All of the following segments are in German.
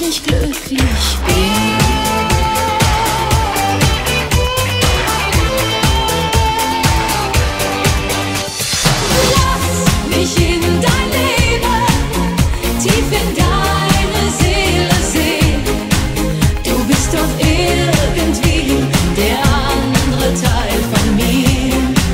ich glücklich bin. Lass mich in dein Leben, tief in deine Seele sehen. Du bist doch irgendwie der andere Teil von mir.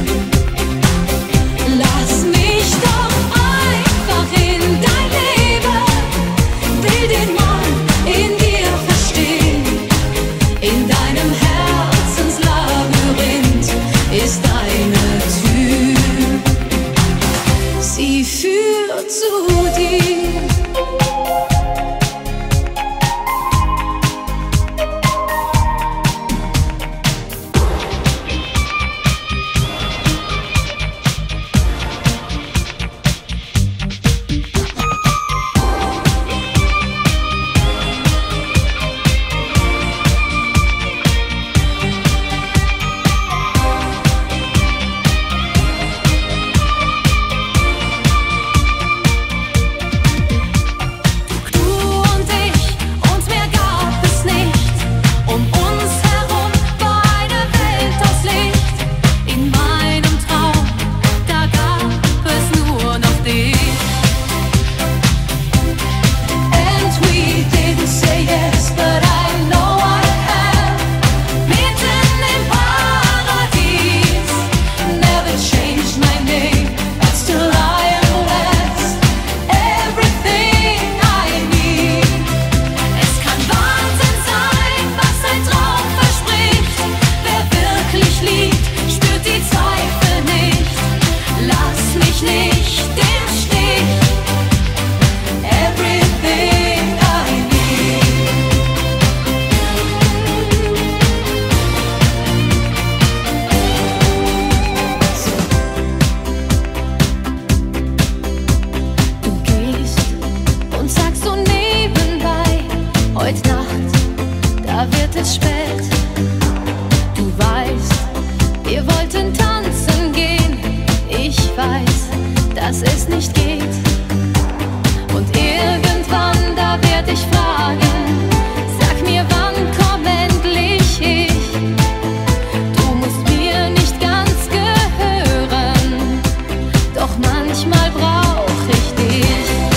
Lass mich doch einfach in dein Leben, will den Mann in dir verstehen. In deinem Herzenslabyrinth ist eine Tür, sie führt zu dir. Heute Nacht, da wird es spät. Du weißt, wir wollten tanzen gehen. Ich weiß, dass es nicht geht. Und irgendwann, da werd ich fragen, sag mir, wann komm endlich ich? Du musst mir nicht ganz gehören, doch manchmal brauch ich dich.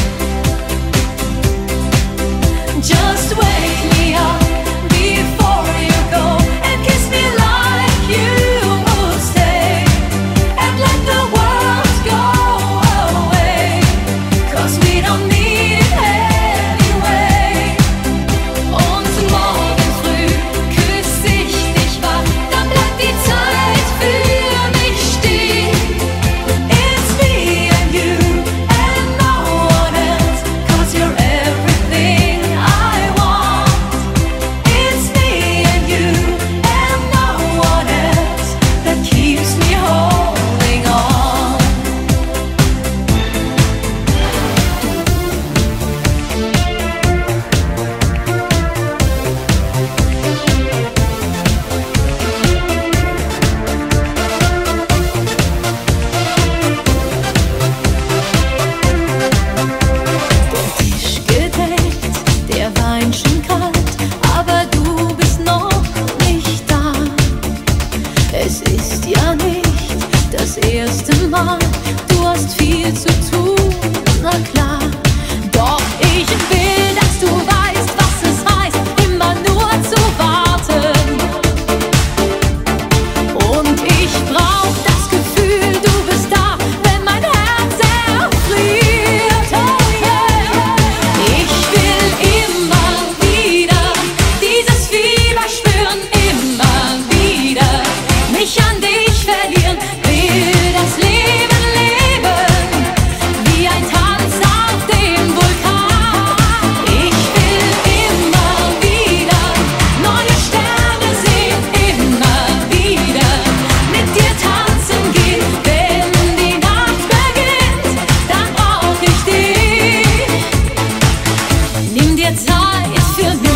Just wake me up before you go and kiss me like you would stay and let the world go away, 'cause we don't need it anyway. Und morgen früh küss ich dich wach, dann bleibt die Zeit für mich stehen. It's me and you and no one else, 'cause you're everything I want. It's me and you and no one else that keeps me holding on. Der Tisch gedeckt, der Wein schon kalt, aber du bist noch nicht da. Es ist ja nicht das erste Mal, du hast viel zu tun, na klar. Doch ich will, dass du weißt, was es heißt, immer nur zu warten. Und ich brauch das Gefühl, du bist da, wenn mein Herz erfriert. Ich will immer wieder dieses Fieber spüren, immer wieder mich an dich verlieren, will das Leben leben, wie ein Tanz auf dem Vulkan. Ich will immer wieder neue Sterne sehen, immer wieder mit dir tanzen gehen. Wenn die Nacht beginnt, dann brauch ich dich. Nimm dir Zeit für mich.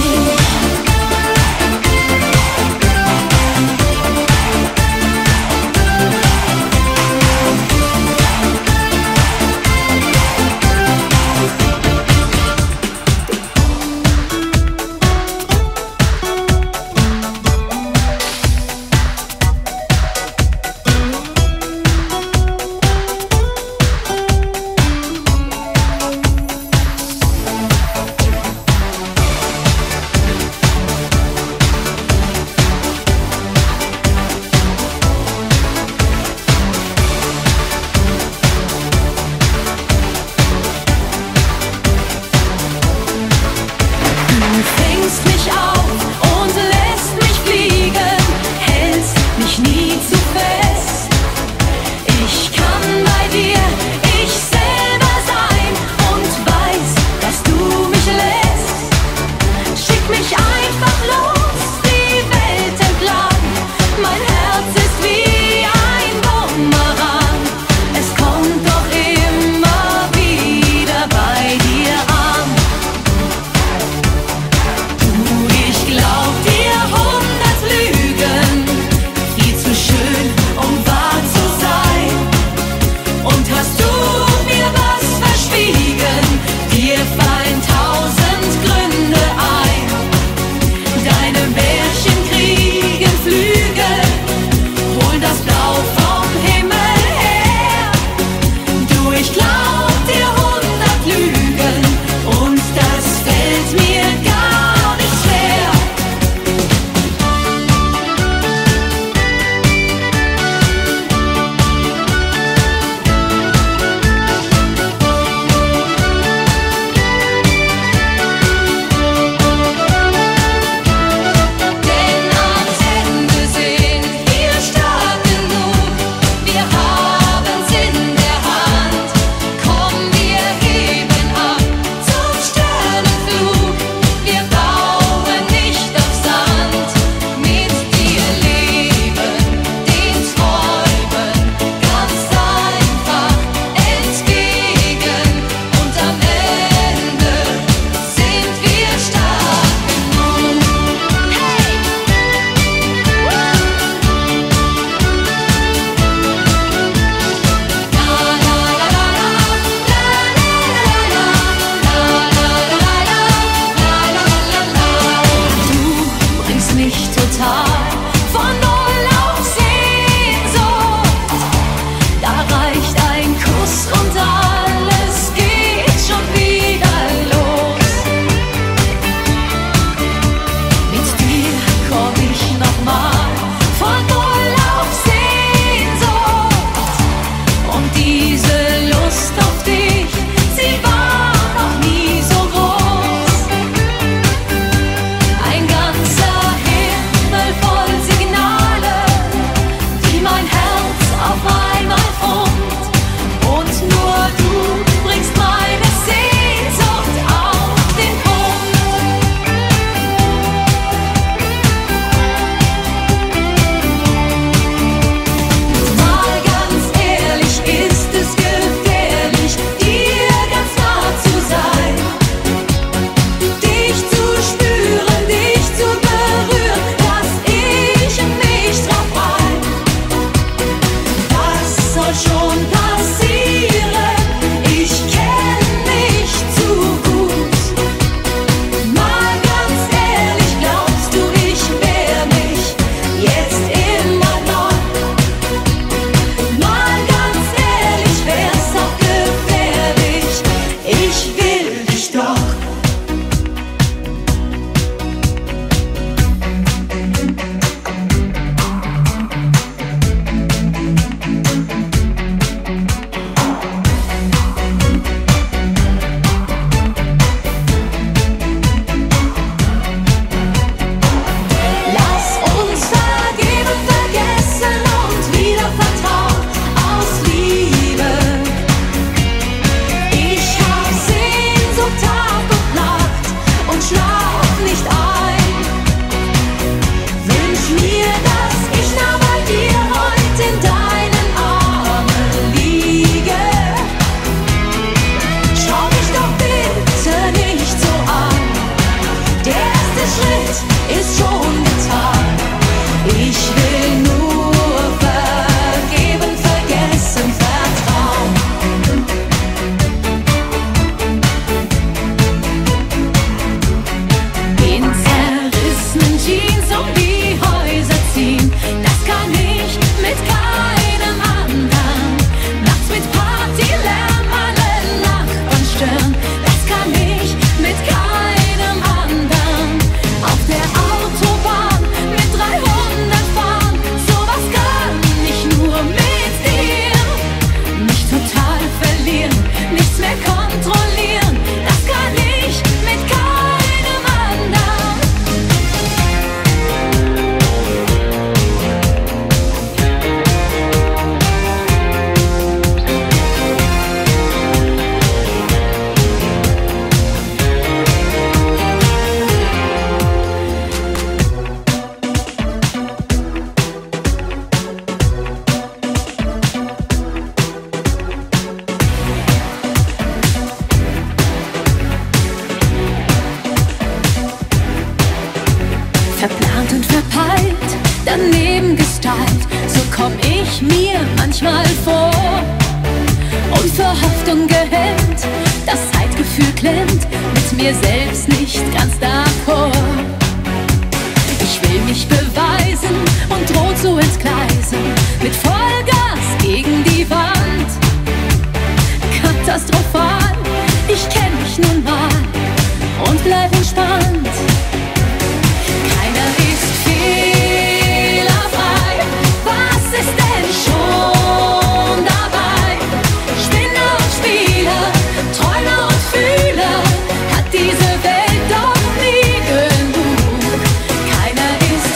ist schon getan. Ich will nur vergeben, vergessen, vertrauen. In zerrissenen Jeans um die Häuser ziehen, das kann ich mit keinem anderen. Nachts mit Partylärm alle Nachbarn stören, das kann ich mit keinem anderen. Auf der Autobahn mit 300 fahren, sowas kann ich nur mit dir. Mich total verlieren, nichts mehr kontrollieren, das kann ich mit keinem anderen. Verplant und verpeilt, daneben gestylt, so komm ich mir manchmal vor. Unverhofft, ungehemmt, das Zeitgefühl klemmt, mit mir selbst nicht ganz d'accord. Ich will mich beweisen und droht zu entgleisen, mit Vollgas gegen die Wand. Katastrophal, ich kenn mich nun mal und bleib entspannt. Keiner ist fehlerfrei, was ist denn schon dabei? Spinner und Spieler, Träumer und Fühler, hat diese Welt doch nie genug. Keiner ist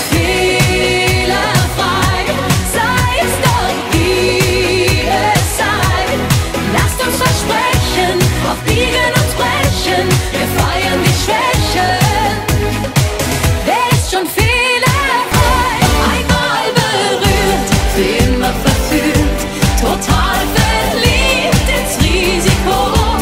fehlerfrei, sei es doch wie es sei. Lasst uns versprechen, auf Biegen und Brechen, wir feiern die Schwächen. Wer ist schon fehlerfrei? Einmal berührt, für immer verführt, total verliebt ins Risiko,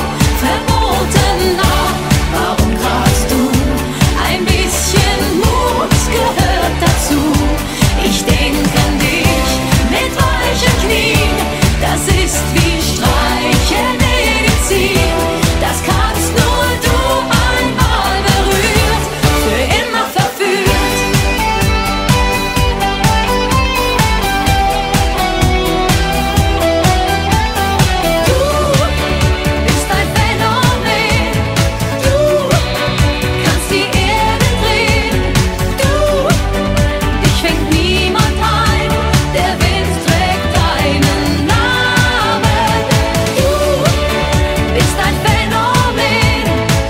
verboten nah. Warum grad du? Ein bisschen Mut gehört dazu. Ich denk an dich mit weichen Knien, das ist wie Streichelmedizin. Das kannst nur du, einmal berührt, für immer verführt. Du bist ein Phänomen, du kannst die Erde drehen, dich fängt niemand ein, der Wind trägt deinen Namen. Du bist ein Phänomen,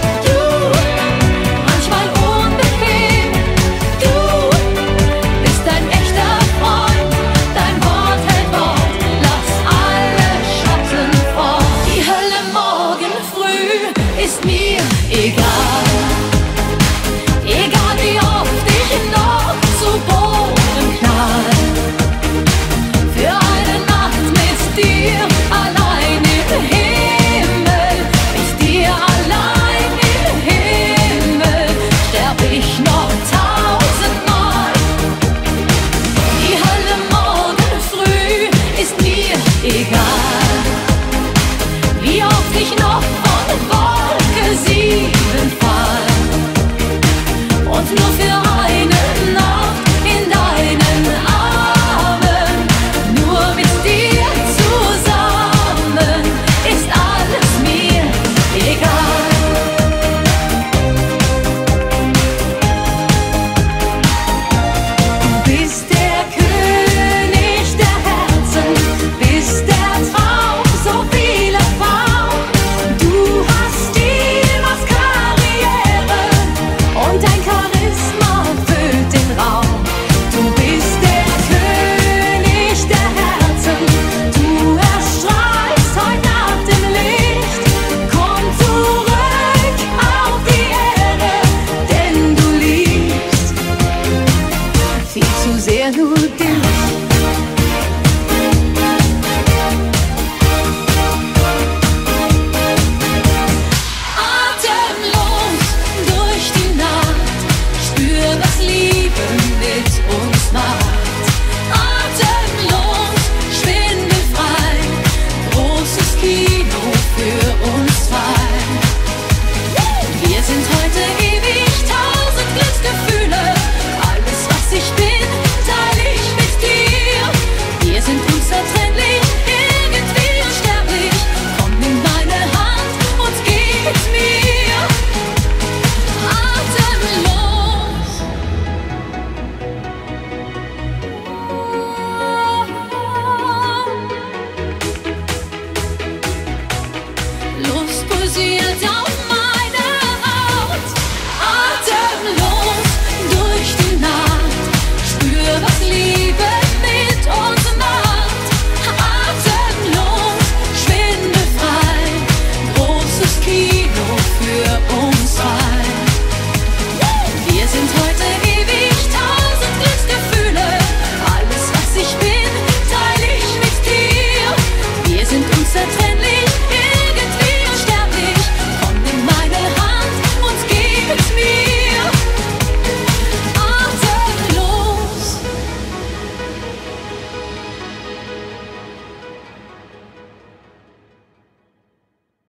manchmal unbequem, du bist ein echter Freund, dein Wort hält Wort, lass alle Schatten fort. Die Hölle morgen früh ist mir egal, egal wie oft ich noch zu Boden knall. Für eine Nacht mit dir allein im Himmel, mit dir allein im Himmel, sterb ich noch 1000-mal. Die Hölle morgen früh ist mir egal, wie oft ich noch von Wolke 7 fall und nur für